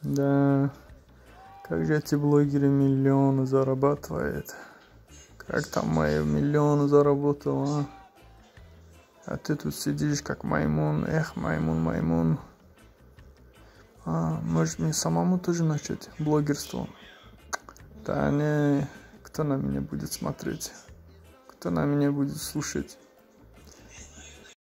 Да, как же эти блогеры миллионы зарабатывают. Как там мои миллионы заработал, а? А ты тут сидишь как маймун. Эх, маймун. Может мне самому тоже начать блогерство? Да не, кто на меня будет смотреть? Кто на меня будет слушать?